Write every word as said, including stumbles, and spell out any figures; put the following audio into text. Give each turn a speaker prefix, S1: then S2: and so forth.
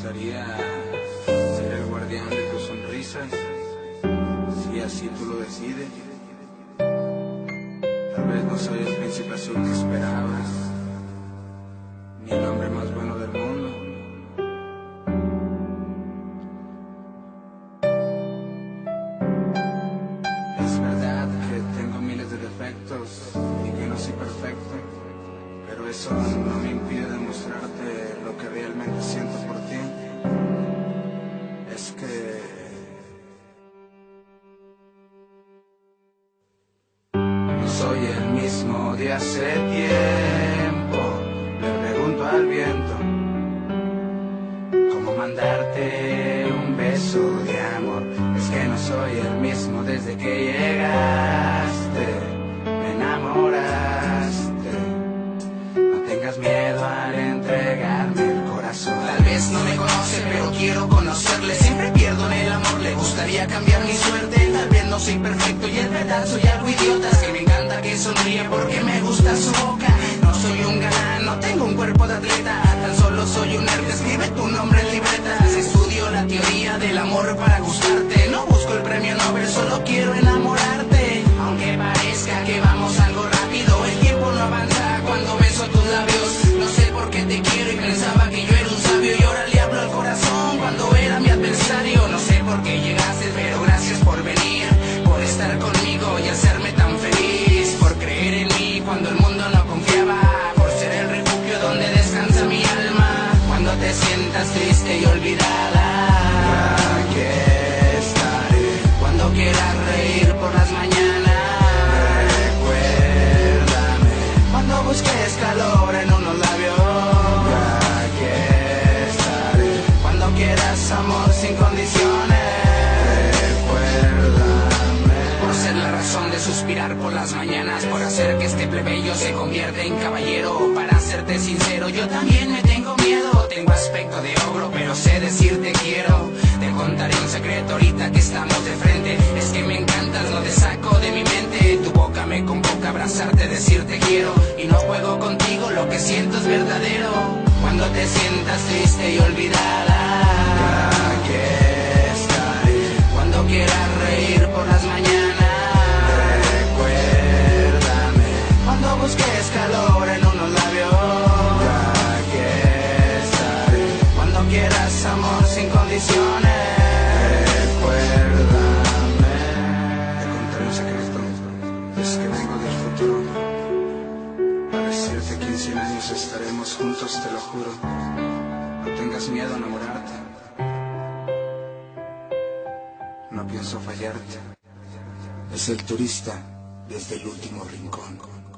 S1: gustaría ser el guardián de tus sonrisas, si así tú lo decides. Tal vez no soy el príncipe azul que esperabas, ni el hombre más bueno del mundo. Es verdad que tengo miles de defectos y que no soy perfecto, pero eso no me impide demostrarte lo que realmente siento por ti. Es que no soy el mismo de hace tiempo. Le pregunto al viento cómo mandarte un beso de amor. Es que no soy el mismo desde que llegaste, me enamoraste. No tengas miedo al entregarme el corazón.
S2: Tal vez no me conoce, pero quiero conocerle. Siempre pierdo en el amor, le gustaría cambiar mi suerte. Tal vez no soy perfecto y en verdad soy algo idiota. Es que me encanta que sonríe porque me gusta su boca. No soy un galán, no tengo un cuerpo de atleta. Tan solo soy un nerd, escribe tu nombre en libretas. Estudio la teoría del amor para gustarte. No busco el premio Nobel, solo quiero enamorarte. Aunque parezca que vamos algo rápido, el tiempo no avanza cuando beso tus labios. No sé por qué te quiero y pensaba que yo era un sabio, y ahora le hablo al corazón cuando era mi adversario. No sé por qué llegaste, pero gracias por venir, por estar conmigo y hacerme tan feliz, por creer en mí cuando el mundo no confiaba, por ser el refugio donde descansa mi alma cuando te sientas triste y olvidada.
S1: Aquí estaré
S2: Cuando quieras reír por las mañanas,
S1: recuérdame.
S2: cuando busques calor en unos labios,
S1: Aquí estaré,
S2: cuando quieras amor sin condiciones,
S1: recuérdame.
S2: por ser la razón de suspirar por las mañanas, por hacer que este plebeyo se convierta en caballero. Para serte sincero, yo también me tengo miedo. Tengo aspecto de ogro, pero sé decirte quiero. Te contaré un secreto ahorita que estamos de frente. Es que me encantas, no te saco de mi mente. Tu boca me convoca a abrazarte, decirte quiero. Y no juego contigo, lo que siento es verdadero. Cuando te sientas triste y olvidada,
S1: Aquí estaré,
S2: cuando quieras reír por las mañanas,
S1: recuérdame.
S2: cuando busques calor en unos labios,
S1: Aquí estaré,
S2: cuando quieras amor sin condiciones.
S1: recuérdame. Te contaré un secreto, es que vengo del futuro. Para decirte que en cien años estaremos juntos, te lo juro. No tengas miedo a enamorarte, no pienso fallarte. Es el turista desde el último rincón.